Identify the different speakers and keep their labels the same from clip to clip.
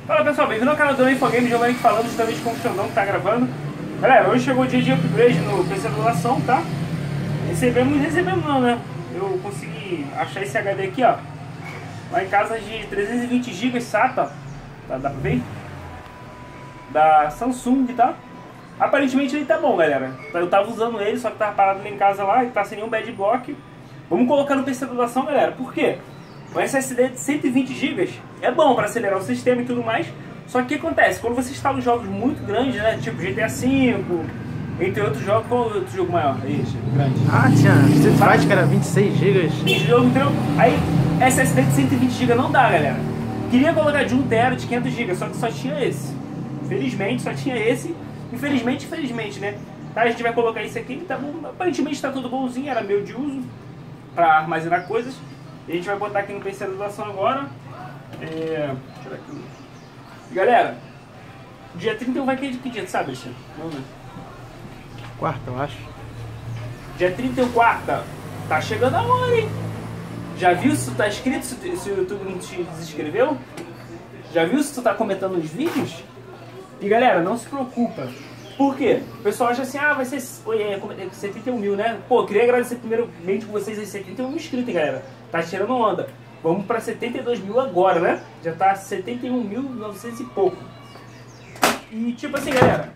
Speaker 1: Fala pessoal, bem-vindo ao canal do Infogame, Giovanni aqui falando justamente com o Xandão que tá gravando. Galera, hoje chegou o dia de upgrade no PC da doação, tá? Recebemos não, né? Eu consegui achar esse HD aqui, ó. Lá em casa de 320 GB SATA, tá? Dá pra ver? Da Samsung, tá? Aparentemente ele tá bom, galera. Eu tava usando ele, só que tava parado lá em casa lá e tá sem nenhum bad block. Vamos colocar no PC da doação, galera. Por quê? O SSD de 120 GB é bom para acelerar o sistema e tudo mais. Só que o que acontece? Quando você instala jogos muito grandes, né? Tipo GTA V, entre outros jogos, qual outro jogo maior? Ixi, grande.
Speaker 2: Ah, tinha Street Fighter que era 26 GB.
Speaker 1: Jogo, entendeu? Aí SSD de 120 GB não dá, galera. Queria colocar de 1 TB de 500 GB, só que só tinha esse. Infelizmente, só tinha esse. Infelizmente, né? Tá, a gente vai colocar isso aqui, tá bom. Aparentemente tá tudo bonzinho, era meu de uso para armazenar coisas. E a gente vai botar aqui no PC da doação agora. Deixa eu ver aqui. Galera, dia 31 vai cair de que dia, sabe, Alexandre? Vamos ver.
Speaker 2: Quarta, eu acho.
Speaker 1: Dia 31, quarta. Tá chegando a hora, hein? Já viu se tu tá inscrito, se o YouTube não te desinscreveu? Já viu se tu tá comentando os vídeos? E galera, não se preocupa. Por quê? O pessoal acha assim, vai ser 71 mil, né? Pô, queria agradecer primeiramente com vocês aí, 71 mil inscritos, hein, galera. Tá tirando onda. Vamos pra 72 mil agora, né? Já tá 71.900 e pouco. E tipo assim, galera,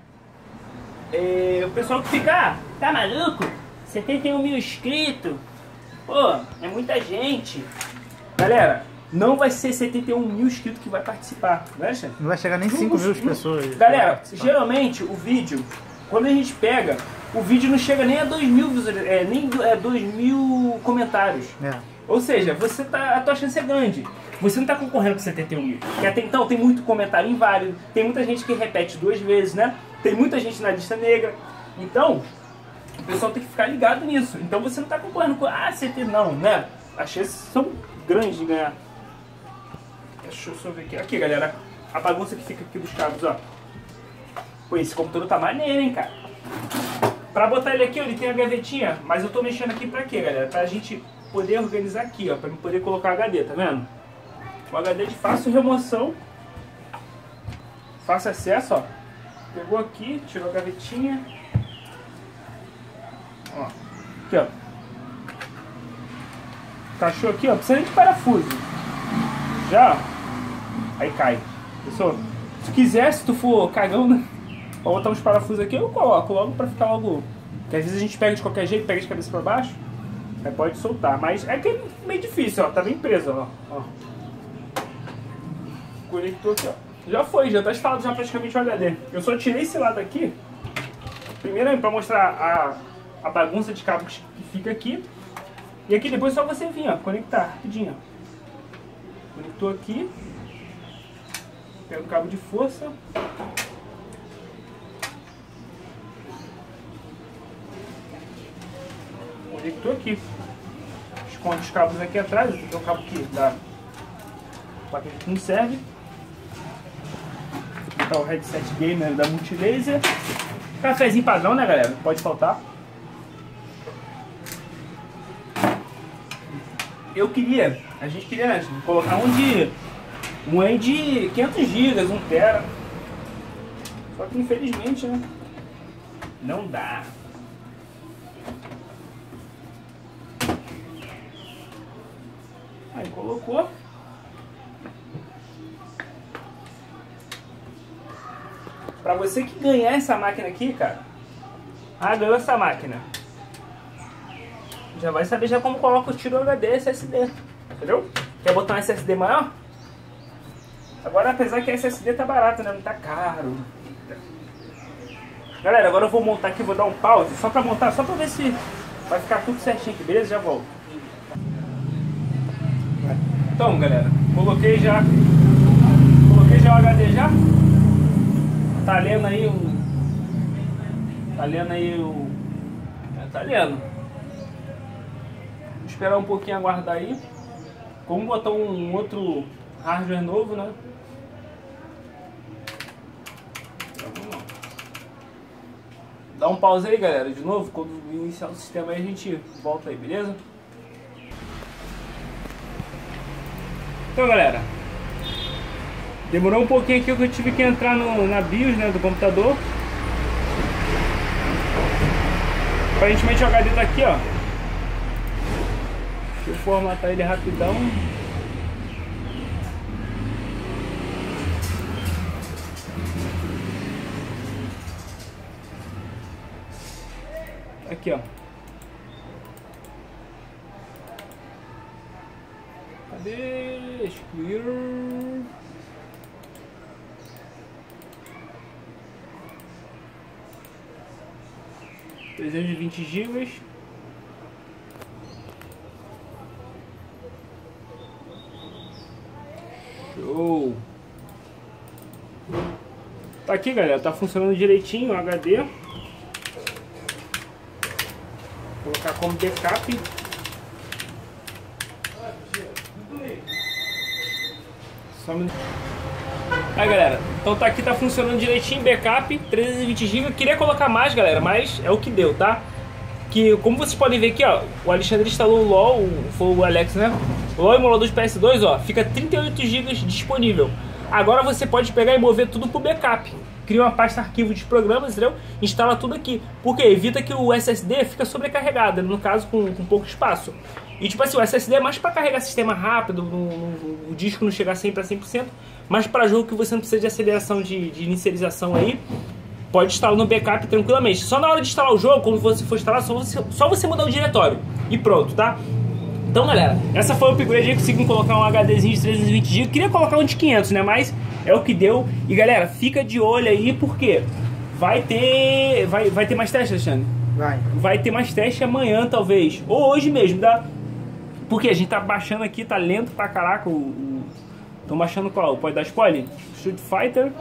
Speaker 1: o pessoal que fica, tá maluco? 71 mil inscritos? Pô, é muita gente. Galera, não vai ser 71 mil inscritos que vai participar, né, Alexandre?
Speaker 2: Não vai chegar nem 5 mil pessoas.
Speaker 1: Galera, geralmente o vídeo, quando a gente pega, o vídeo não chega nem a 2 mil nem 2 mil comentários. Ou seja, a tua chance é grande. Você não está concorrendo com 71 mil. Porque até então tem muito comentário inválido, tem muita gente que repete 2 vezes, né? Tem muita gente na lista negra. Então, o pessoal tem que ficar ligado nisso. Então você não está concorrendo com 70, não, né? As chances são grandes de ganhar. Deixa eu só ver aqui. Aqui, galera, a bagunça que fica aqui dos cabos, ó. Pô, esse computador tá maneiro, hein, cara. Pra botar ele aqui, ó, ele tem a gavetinha, mas eu tô mexendo aqui pra quê, galera? Pra gente poder organizar aqui, ó, pra poder colocar HD, tá vendo? O HD de fácil remoção, fácil acesso, ó. Pegou aqui, tirou a gavetinha. Ó, aqui, ó. Encaixou aqui, ó, precisa de parafuso. Já, aí cai. Pessoal, se quiser, se tu for cagão, né? Pra botar uns parafusos aqui, eu coloco logo pra ficar logo. Porque às vezes a gente pega de qualquer jeito, pega de cabeça pra baixo. Aí pode soltar, mas é que é meio difícil, ó. Tá bem preso, ó. Conectou aqui, ó. Já foi, já tá instalado já praticamente o HD. Eu só tirei esse lado aqui. Primeiro pra mostrar a bagunça de cabos que fica aqui. E aqui depois é só você vir, ó, conectar rapidinho. Conectou aqui. Pega o cabo de força. Conectou aqui. Esconde os cabos aqui atrás. Tem um cabo aqui da placa que não serve. Tá o headset gamer da Multilaser. Cafezinho padrão, né, galera? Não pode faltar. A gente queria, né, colocar um de 500 GB, 1 TB. Só que infelizmente, né, não dá. Aí colocou. Pra você que ganhar essa máquina aqui, cara. Ganhou essa máquina. Já vai saber já como coloca o tiro HD SSD. Entendeu? Quer botar um SSD maior? Agora, apesar que a SSD tá barato, né? Não tá caro. Galera, agora eu vou montar aqui, vou dar um pause. Só pra montar, só pra ver se vai ficar tudo certinho aqui, beleza? Já volto. Então, galera, coloquei já o HD já. Tá lendo aí Tá lendo. Vou esperar um pouquinho, aguardar aí. Vamos botar um outro hardware novo, né? Dá um pause aí, galera, de novo. Quando iniciar o sistema aí, a gente volta aí, beleza? Então, galera, Demorou um pouquinho aqui que eu tive que entrar na BIOS, né, do computador. Aparentemente o HD tá aqui, ó. Deixa eu formatar ele rapidão. Aqui, ó. Cadê? Excluir. GB. Show. Tá aqui, galera. Tá funcionando direitinho o HD. Vou colocar como backup. Só um... Aí, galera, então tá aqui, tá funcionando direitinho, backup, 320 GB. Queria colocar mais, galera, mas é o que deu, tá? Que, como vocês podem ver aqui, ó, o Alexandre instalou o LoL, foi o Alex, né? O LoL emulador de PS2, ó, fica 38 GB disponível. Agora você pode pegar e mover tudo pro backup. Cria uma pasta arquivo de programas, entendeu? Instala tudo aqui. Porque evita que o SSD fica sobrecarregado, no caso com pouco espaço. E tipo assim, o SSD é mais para carregar sistema rápido, o disco não chegar sempre a 100%, mas para jogo que você não precisa de aceleração de inicialização aí, pode instalar no backup tranquilamente. Só na hora de instalar o jogo, quando você for instalar, só você mudar o diretório e pronto, tá? Então, galera, essa foi o upgrade aí, consegui colocar um HDzinho de 320 GB. Queria colocar um de 500, né? Mas é o que deu. E, galera, fica de olho aí, porque vai ter mais teste, Alexandre? Vai ter mais teste amanhã, talvez. Ou hoje mesmo, tá? Porque a gente tá baixando aqui, tá lento pra caraca. Estão baixando qual? Pode dar spoiler? Street Fighter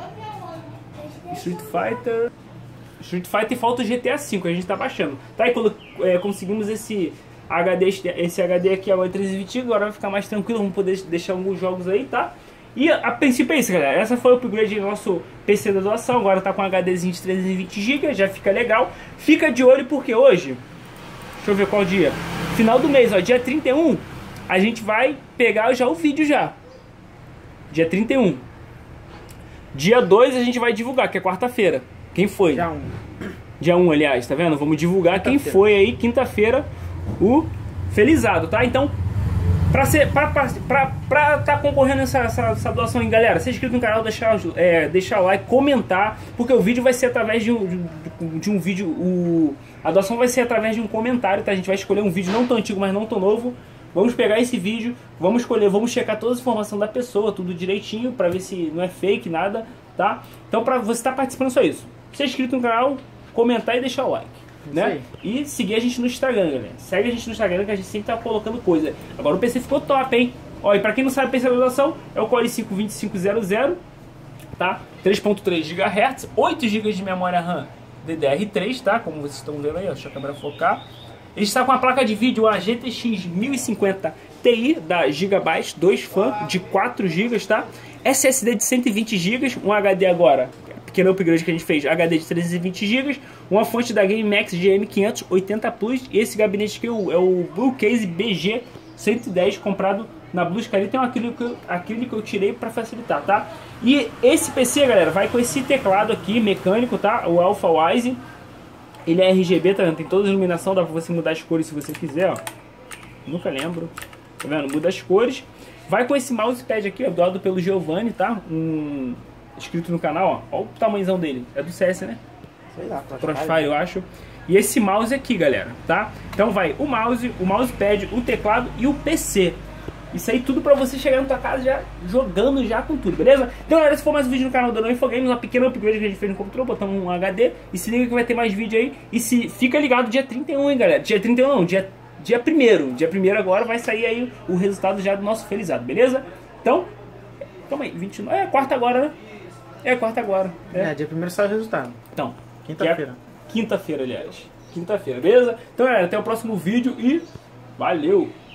Speaker 1: e falta o GTA V, a gente tá baixando. Tá, e quando conseguimos esse HD aqui agora 320, agora vai ficar mais tranquilo, vamos poder deixar alguns jogos aí, tá? E a princípio é isso, galera. Essa foi o upgrade do nosso PC da doação. Agora tá com um HDzinho de 320 GB, já fica legal. Fica de olho porque hoje, deixa eu ver qual dia, final do mês, ó, dia 31, a gente vai pegar já o vídeo já. Dia 31. Dia 2 a gente vai divulgar, que é quarta-feira. Quem foi? Dia 1, aliás, tá vendo? Vamos divulgar quem foi aí, quinta-feira, o felizado, tá? Então, pra tá concorrendo essa doação aí, galera, ser inscrito no canal, deixar o like, comentar, porque o vídeo vai ser através de um vídeo, a doação vai ser através de um comentário, tá? A gente vai escolher um vídeo não tão antigo, mas não tão novo. Vamos pegar esse vídeo, vamos escolher, vamos checar todas as informações da pessoa, tudo direitinho, pra ver se não é fake, nada, tá? Então, pra você estar participando, só isso. Ser inscrito no canal, comentar e deixar o like, né? E seguir a gente no Instagram, galera. Segue a gente no Instagram, que a gente sempre tá colocando coisa. Agora o PC ficou top, hein? Ó, e pra quem não sabe, o PC da doação é o Core i5-2500, tá? 3.3 GHz, 8 GB de memória RAM DDR3, tá? Como vocês estão vendo aí, ó, deixa a câmera focar. Ele está com a placa de vídeo a GTX 1050 Ti da Gigabyte, 2 fan de 4 GB, tá? SSD de 120 GB, um HD agora, pequeno upgrade que a gente fez, HD de 320 GB, uma fonte da GameMax GM580 Plus, e esse gabinete aqui é o Blue Case BG 110, comprado na Blue Sky. Tem um acrílico que eu tirei para facilitar, tá? E esse PC, galera, vai com esse teclado aqui, mecânico, tá? O Alpha Wise. Ele é RGB, tá vendo? Tem toda a iluminação, dá pra você mudar as cores se você quiser, ó. Nunca lembro. Tá vendo? Muda as cores. Vai com esse mousepad aqui, ó, doado pelo Giovanni, tá? Inscrito no canal, ó. Olha o tamanhozão dele. É do CS, né?
Speaker 2: Sei lá,
Speaker 1: Crossfire, eu acho. E esse mouse aqui, galera, tá? Então vai o mouse, o mousepad, o teclado e o PC. Isso aí tudo pra você chegar na tua casa já jogando já com tudo, beleza? Então, galera, esse foi mais um vídeo no canal do Infogames, uma pequena upgrade que a gente fez no computador, botamos um HD. E se liga que vai ter mais vídeo aí. E se fica ligado dia 31, hein, galera? Dia 31 não, dia 1º. Dia 1º agora vai sair aí o resultado já do nosso felizado, beleza? Então, calma aí, 29, é quarta agora, né? É quarta agora.
Speaker 2: Dia 1º sai o resultado.
Speaker 1: Então,
Speaker 2: quinta-feira.
Speaker 1: Quinta-feira, aliás. Quinta-feira, beleza? Então, galera, até o próximo vídeo e valeu!